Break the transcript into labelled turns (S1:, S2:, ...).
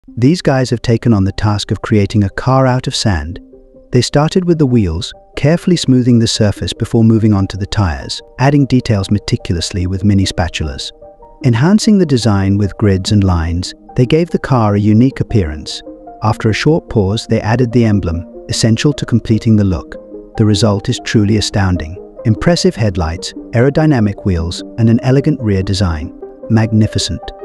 S1: These guys have taken on the task of creating a car out of sand. They started with the wheels, carefully smoothing the surface before moving on to the tires, adding details meticulously with mini spatulas. Enhancing the design with grids and lines, they gave the car a unique appearance. After a short pause, they added the emblem, essential to completing the look. The result is truly astounding. Impressive headlights, aerodynamic wheels, and an elegant rear design. Magnificent.